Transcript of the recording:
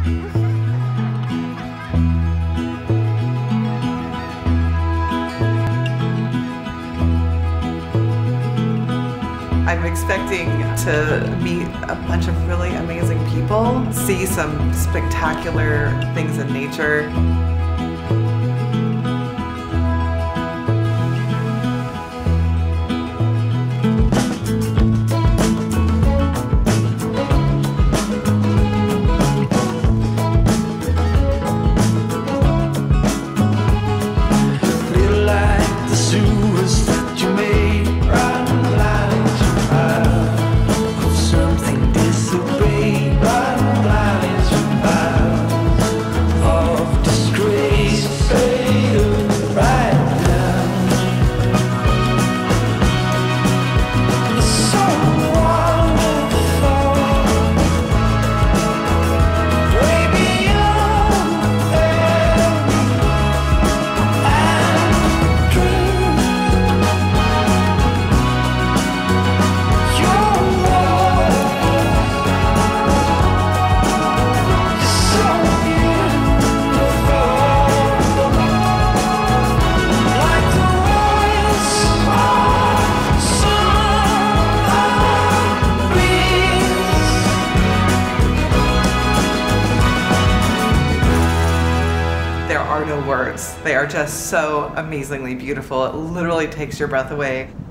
I'm expecting to meet a bunch of really amazing people, see some spectacular things in nature. There are no words. They are just so amazingly beautiful. It literally takes your breath away.